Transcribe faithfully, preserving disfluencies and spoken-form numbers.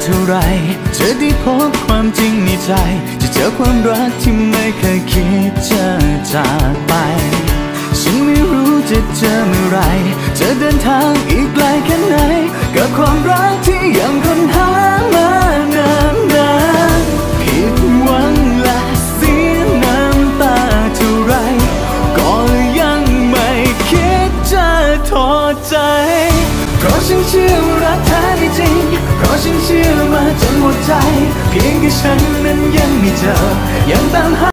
เท่าไรจะได้พบความจริงในใจจะเจอความรักที่ไม่เคยคิดจะจากไปฉันไม่รู้จะเจอเมื่อไรจะเดินทางอีกไกลแค่ไหนกับความรักที่ยังค้นหามานานนานผิดหวังและเสียน้ำตาเท่าไรก็ยังไม่คิดจะทอดใจเพราะฉันเชื่อว่ารักแท้จริงเพราะฉันเชื่อมาจนหมดใจเพียงแค่ฉันนั้นยังไม่เจอยังตามหา